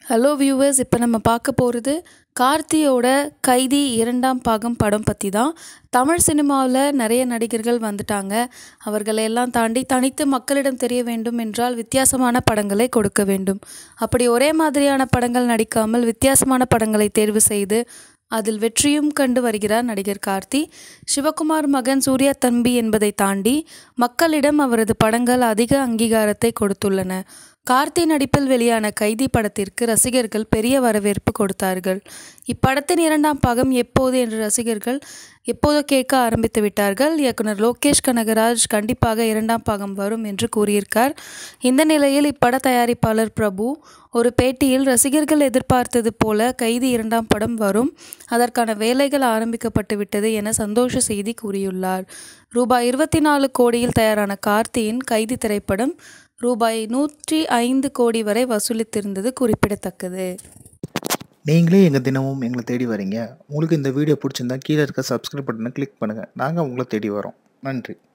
Hello viewers, இப்போ நம்ம பார்க்க போகிறது கார்த்தியோட கைதி 2ஆம் பாகம் படம் பற்றி தான். தமிழ் சினிமாவில் நிறைய நடிகர்கள் வந்துட்டாங்க. அவர்களையெல்லாம் தாண்டி தனித்து மக்களிடம் தெரிய வேண்டும் என்றால் வித்தியாசமான படங்களை கொடுக்க வேண்டும். அப்படி ஒரே மாதிரியான படங்கள் நடிக்காமல் வித்தியாசமான படங்களை தேர்வு செய்து அதில் வெற்றியும் கண்டு வருகிறார் நடிகர் கார்த்தி. சிவகுமார் மகன் சூர்யா தம்பி என்பதை தாண்டி மக்களிடம் அவரது படங்கள் அதிக அங்கீகாரத்தை கொடுத்துள்ளன. கார்த்தி நடிப்பில் வெளியான கைதி படத்திற்கு ரசிகர்கள் பெரிய வரவேற்பு கொடுத்தார்கள். இப்படத்தின் 2ஆம் பாகம் எப்போது என்று ரசிகர்கள் எப்போதோ கேட்க ஆரம்பித்து விட்டார்கள். இயக்குனர் லோகேஷ் கனகராஜ் கண்டிப்பாக 2ஆம் பாகம் வரும் என்று கூறியிருக்கார். இந்த நிலையில் இப்பட தயாரிப்பாளர் பிரபு ஒரு பேட்டியில் ரசிகர்கள் எதிர்பார்த்தது போல கைதி 2ஆம் படம் வரும், அதற்கான வேலைகள் ஆரம்பிக்கப்பட்டு விட்டது என சந்தோஷ செய்தி கூறியுள்ளார். ரூபாய் 24 கோடியில் தயாரான கார்த்தியின் கைதி திரைப்படம் ரூபாய் 105 கோடி வரை வசூலித்திருந்தது குறிப்பிடத்தக்கது. நீங்களே எங்கள் தினமும் எங்களை தேடி வரீங்க. உங்களுக்கு இந்த வீடியோ பிடிச்சிருந்தா கீழே இருக்க சப்ஸ்கிரைப் பட்டனை கிளிக் பண்ணுங்கள். நாங்கள் உங்களை தேடி வரோம். நன்றி.